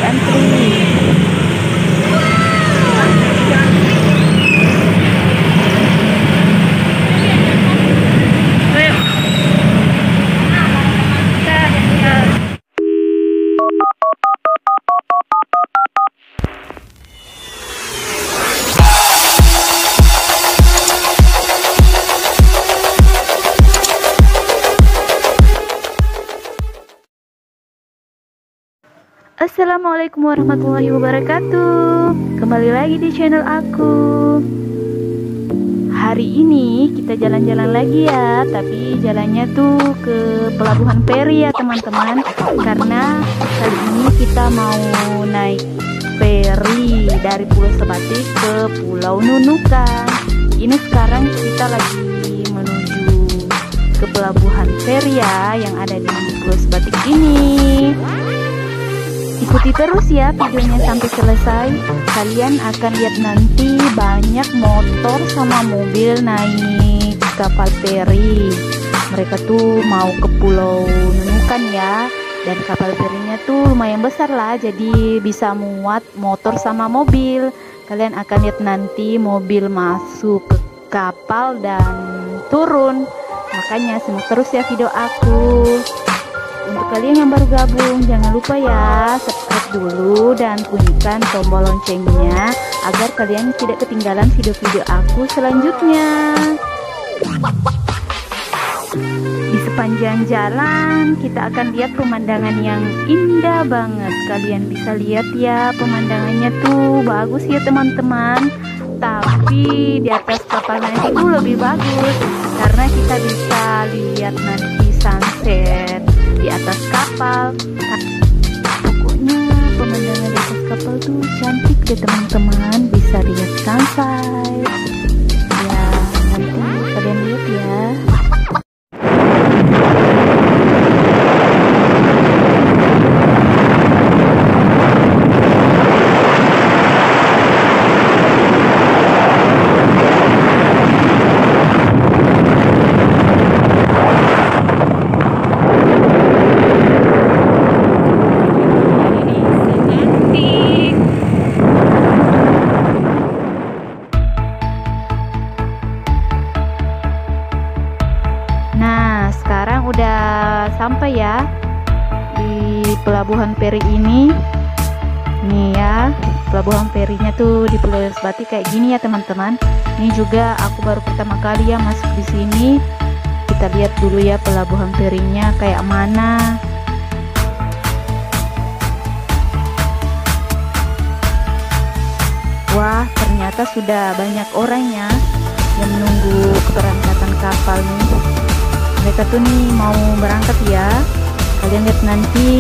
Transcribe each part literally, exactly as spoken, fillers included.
diantri. Assalamualaikum warahmatullahi wabarakatuh. Kembali lagi di channel aku. Hari ini kita jalan-jalan lagi ya, tapi jalannya tuh ke Pelabuhan Peri ya teman-teman. Karena kali ini kita mau naik feri dari Pulau Sebatik ke Pulau Nunukan. Ini sekarang kita lagi menuju ke Pelabuhan Peri ya, yang ada di Pulau Sebatik ini. Ikuti terus ya videonya sampai selesai. Kalian akan lihat nanti banyak motor sama mobil naik kapal feri. Mereka tuh mau ke Pulau Nunukan ya. Dan kapal ferinya tuh lumayan besar lah, jadi bisa muat motor sama mobil. Kalian akan lihat nanti mobil masuk ke kapal dan turun. Makanya simak terus ya video aku. Untuk kalian yang baru gabung, jangan lupa ya subscribe dulu dan bunyikan tombol loncengnya agar kalian tidak ketinggalan video-video aku selanjutnya. Di sepanjang jalan kita akan lihat pemandangan yang indah banget. Kalian bisa lihat ya, pemandangannya tuh bagus ya teman-teman. Tapi di atas kapal nanti tuh lebih bagus karena kita bisa lihat nanti sunset di atas kapal. Pokoknya pemandangan di atas kapal tuh cantik deh teman-teman, bisa lihat sunset ya. Nanti kalian lihat ya. Udah sampai ya di Pelabuhan Peri ini. Nih ya, Pelabuhan Perinya tuh di Pulau Sebatik kayak gini ya teman-teman. Ini juga aku baru pertama kali ya masuk di sini. Kita lihat dulu ya Pelabuhan Perinya kayak mana. Wah, ternyata sudah banyak orangnya yang menunggu keberangkatan kapal nih. Mereka tuh nih mau berangkat ya. Kalian lihat nanti.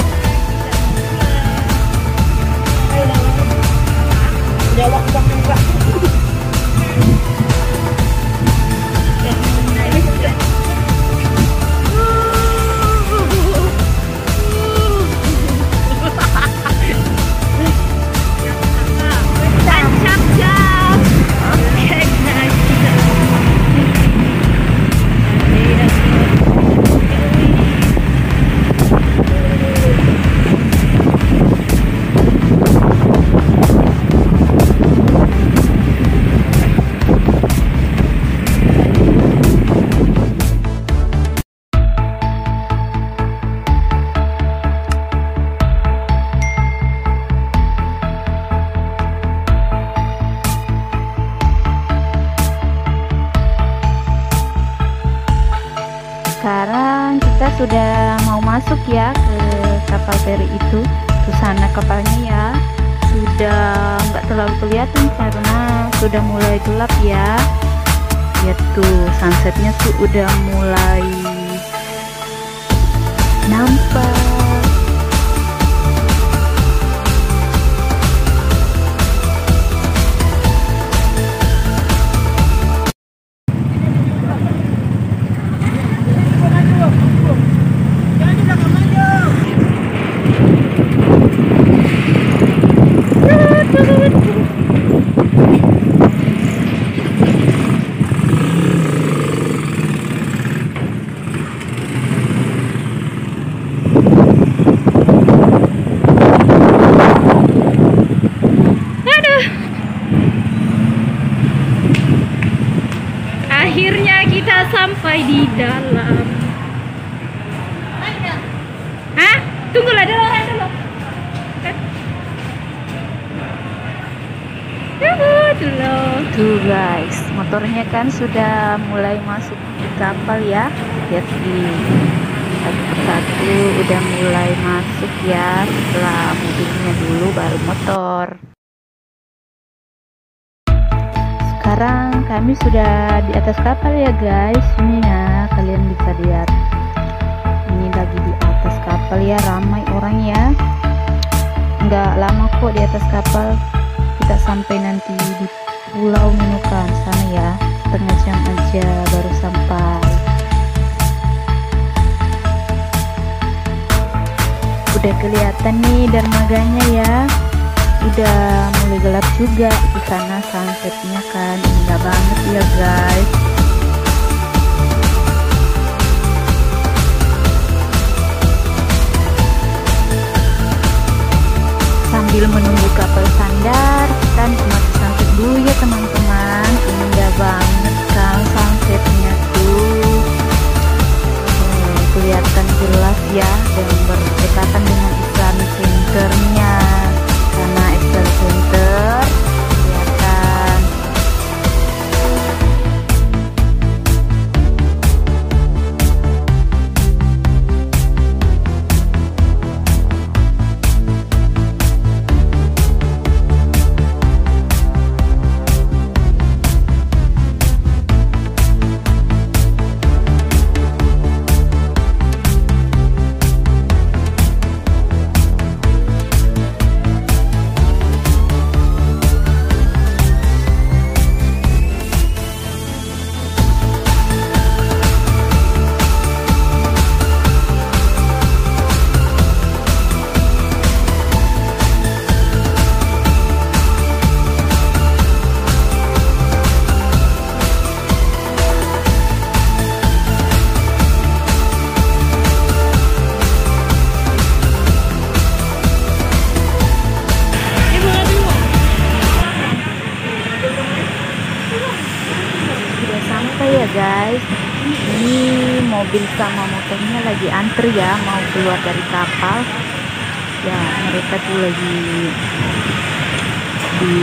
Sekarang kita sudah mau masuk ya ke kapal feri itu. Tuh sana kapalnya ya. Sudah nggak terlalu kelihatan karena sudah mulai gelap ya. Lihat tuh sunsetnya tuh udah mulai nampak. Tunggulah dulu, dulu. Dulu. Tuh guys, motornya kan sudah mulai masuk di kapal ya. Lihat di satu persatu udah mulai masuk ya. Setelah mobilnya dulu baru motor. Sekarang kami sudah di atas kapal ya guys. Ini ya, kalian bisa lihat. Ini lagi di atas kapal ya, ramai orang ya. Nggak lama kok di atas kapal. Kita sampai nanti di Pulau Nunukan sana ya. Setengah jam aja baru sampai. Udah kelihatan nih dermaganya ya. Udah mulai gelap juga di sana sunsetnya kan, indah banget ya guys. Sambil menunggu kapal sandar, kita nikmati sunset dulu ya teman-teman. Indah banget kan sunsetnya tuh. Hmm, kelihatan jelas ya dan berdekatan dengan Islamic Centernya. Karena Excel Center kelihatan. Ya guys, ini mobil sama motornya lagi antri ya, mau keluar dari kapal ya. Mereka tuh lagi di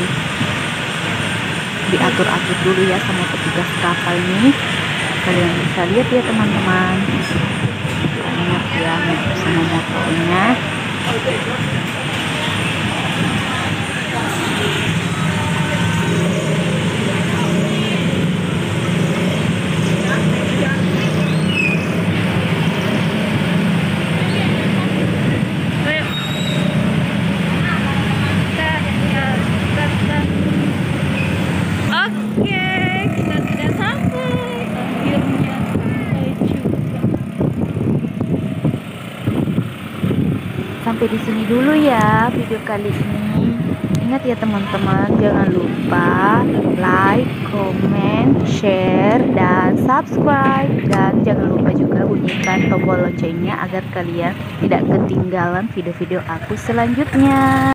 diatur-atur dulu ya sama petugas kapal ini. Kalian bisa lihat ya teman-teman, banyak ya sama motornya. Sampai di sini dulu ya video kali ini. Ingat ya teman-teman, jangan lupa like, comment, share, dan subscribe. Dan jangan lupa juga bunyikan tombol loncengnya agar kalian tidak ketinggalan video-video aku selanjutnya.